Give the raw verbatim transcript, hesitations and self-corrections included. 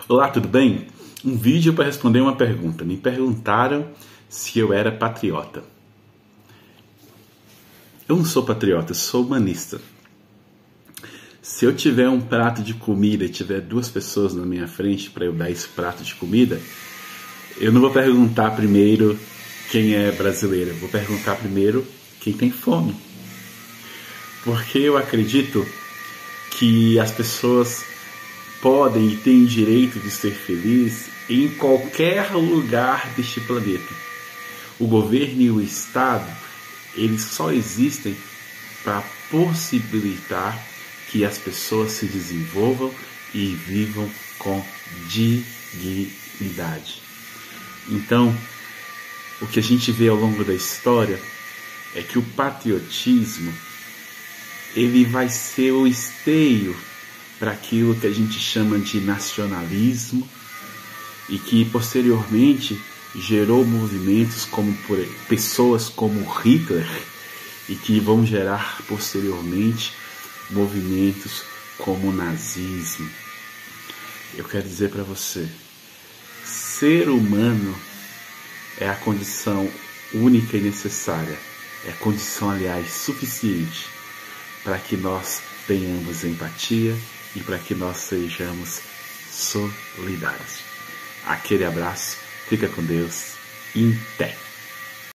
Olá, tudo bem? Um vídeo para responder uma pergunta. Me perguntaram se eu era patriota. Eu não sou patriota, eu sou humanista. Se eu tiver um prato de comida e tiver duas pessoas na minha frente para eu dar esse prato de comida, eu não vou perguntar primeiro quem é brasileiro, eu vou perguntar primeiro quem tem fome. Porque eu acredito que as pessoas podem e têm direito de ser felizes em qualquer lugar deste planeta. O governo e o Estado, eles só existem para possibilitar que as pessoas se desenvolvam e vivam com dignidade. Então, o que a gente vê ao longo da história é que o patriotismo ele vai ser o esteio para aquilo que a gente chama de nacionalismo e que posteriormente gerou movimentos como por pessoas como Hitler e que vão gerar posteriormente movimentos como o nazismo. Eu quero dizer para você, ser humano é a condição única e necessária, é a condição, aliás, suficiente para que nós tenhamos empatia e para que nós sejamos solidários. Aquele abraço, fica com Deus, em pé.